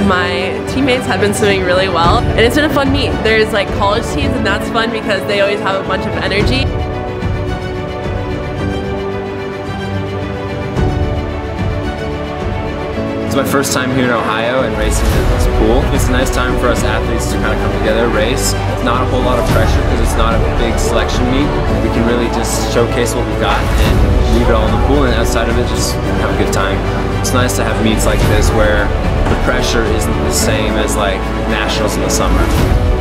My teammates have been swimming really well, and it's been a fun meet. There's like college teams, and that's fun because they always have a bunch of energy. It's my first time here in Ohio and racing in this pool. It's a nice time for us athletes to kind of come together, race. It's not a whole lot of pressure because it's not a big selection meet. We can really just showcase what we've got and leave it all in the pool, and outside of it, just have a good time. It's nice to have meets like this where the pressure isn't the same as like nationals in the summer.